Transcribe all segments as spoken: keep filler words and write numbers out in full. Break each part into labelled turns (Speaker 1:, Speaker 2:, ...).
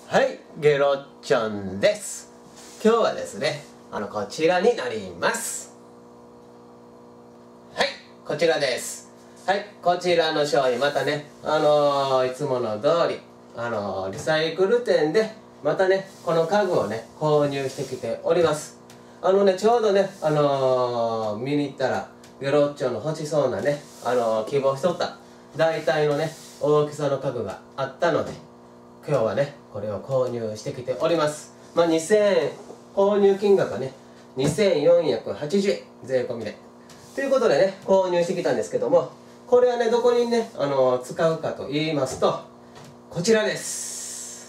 Speaker 1: はい、ゲロちゃんです。今日はですね、あのこちらになります。はい、こちらです。はい、こちらの商品またね、あのー、いつもの通り、あのー、リサイクル店でまたね、この家具をね購入してきております。あのね、ちょうどね、あのー、見に行ったらゲロッチョの欲しそうなね、あのー、希望しとった大体のね大きさの家具があったので、今日はねこれを購入してきております。まあにせんえん、購入金額はねにせんよんひゃくはちじゅうえん税込みでということでね購入してきたんですけども、これはねどこにね、あのー、使うかと言いますと、こちらです。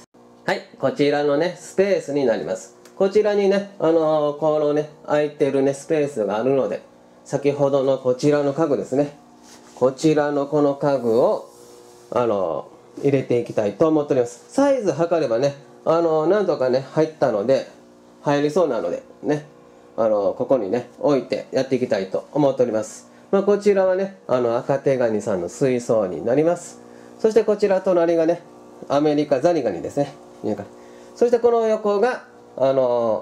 Speaker 1: はい、こちらのねスペースになります。こちらにね、あのー、このね空いてるねスペースがあるので、先ほどのこちらの家具ですね、こちらのこの家具をあのー入れていきたいと思っております。サイズ測ればね、あのなんとかね入ったので、入りそうなのでね、あのここにね置いてやっていきたいと思っております。まあ、こちらはね、あの赤手ガニさんの水槽になります。そしてこちら隣がねアメリカザリガニですね。そしてこの横があの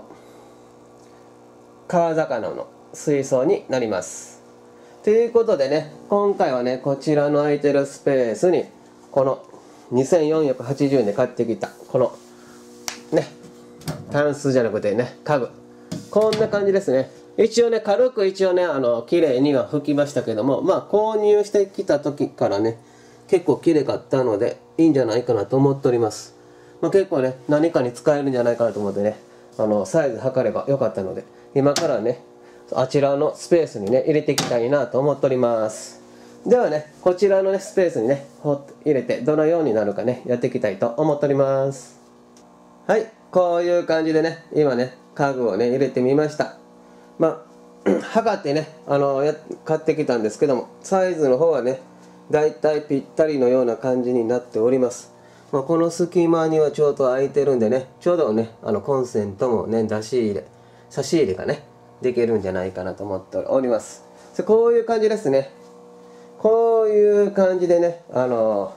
Speaker 1: 川魚の水槽になります。ということでね、今回はねこちらの空いてるスペースにこのにせんよんひゃくはちじゅうえんで買ってきたこのねタンスじゃなくてね家具、こんな感じですね。一応ね軽く一応ねあの綺麗には拭きましたけども、まあ購入してきた時からね結構綺麗かったのでいいんじゃないかなと思っております。まあ、結構ね何かに使えるんじゃないかなと思ってね、あのサイズ測ればよかったので、今からねあちらのスペースにね入れていきたいなと思っております。ではね、こちらの、ね、スペースにね入れてどのようになるかねやっていきたいと思っております。はい、こういう感じでね今ね家具をね入れてみました。まあ測ってねあのや買ってきたんですけども、サイズの方はねだいたいぴったりのような感じになっております。まあ、この隙間にはちょうど空いてるんでね、ちょうどねあのコンセントもね出し入れ差し入れがねできるんじゃないかなと思っております。こういう感じですね。こういう感じでね、あの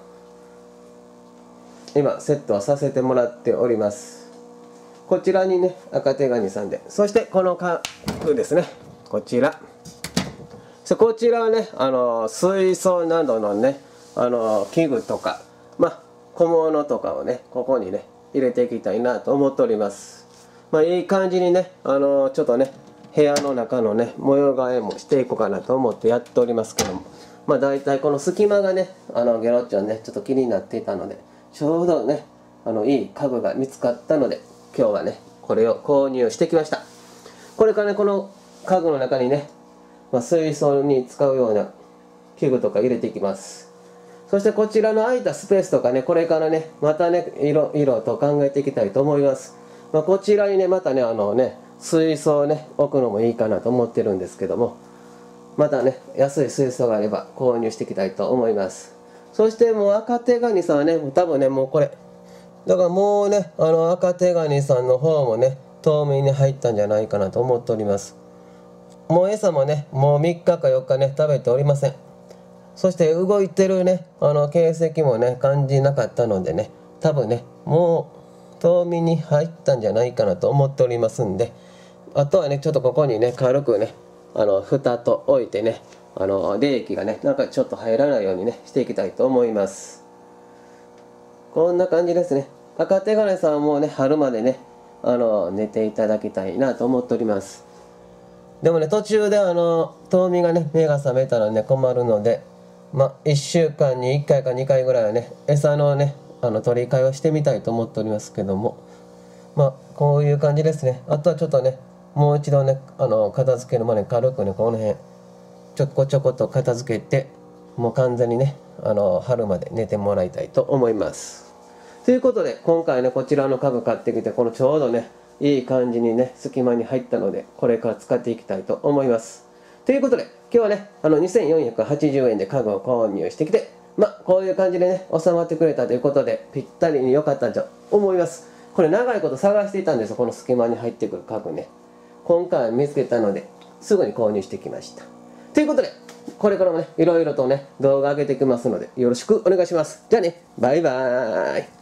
Speaker 1: ー、今セットをさせてもらっております。こちらにね赤手ガニさんで、そしてこの家具ですね、こちらこちらはね、あのー、水槽などのね、あのー、器具とか、まあ、小物とかをねここにね入れていきたいなと思っております。まあ、いい感じにね、あのー、ちょっとね部屋の中のね模様替えもしていこうかなと思ってやっておりますけども、まあ大体この隙間がね、あのゲロッチョンねちょっと気になっていたので、ちょうどねあのいい家具が見つかったので今日はねこれを購入してきました。これからねこの家具の中にね、まあ、水槽に使うような器具とか入れていきます。そしてこちらの空いたスペースとかね、これからねまたね色々と考えていきたいと思います。まあ、こちらにねまたねあのね水槽をね置くのもいいかなと思ってるんですけども、またね安い水槽があれば購入していきたいと思います。そしてもう赤手ガニさんはね多分ねもうこれだからもうねあの赤手ガニさんの方もね冬眠に入ったんじゃないかなと思っております。もう餌もねもうみっかかよっかね食べておりません。そして動いてるねあの形跡もね感じなかったのでね、多分ねもう冬眠に入ったんじゃないかなと思っておりますんで、あとはねちょっとここにね軽くねあの蓋と置いてね、あの冷気がねなんかちょっと入らないようにねしていきたいと思います。こんな感じですね。赤手ガニさんはもうね春までねあの寝ていただきたいなと思っております。でもね途中であの冬眠がね目が覚めたらね困るので、まあいっしゅうかんにいっかいかにかいぐらいはね餌のねあの取り替えをしてみたいと思っておりますけども、まあこういう感じですね。あとはちょっとねもう一度ねあの片付けるまで軽くねこの辺ちょこちょこと片付けて、もう完全にねあの春まで寝てもらいたいと思います。ということで今回ねこちらの家具買ってきて、このちょうどねいい感じにね隙間に入ったので、これから使っていきたいと思います。ということで今日はねあのにせんよんひゃくはちじゅうえんで家具を購入してきて、まあこういう感じでね収まってくれたということでぴったりに良かったと思います。これ長いこと探していたんですよ、この隙間に入ってくる家具ね。今回見つけたのですぐに購入してきました。ということでこれからもねいろいろとね動画上げていきますのでよろしくお願いします。じゃあね、バイバーイ。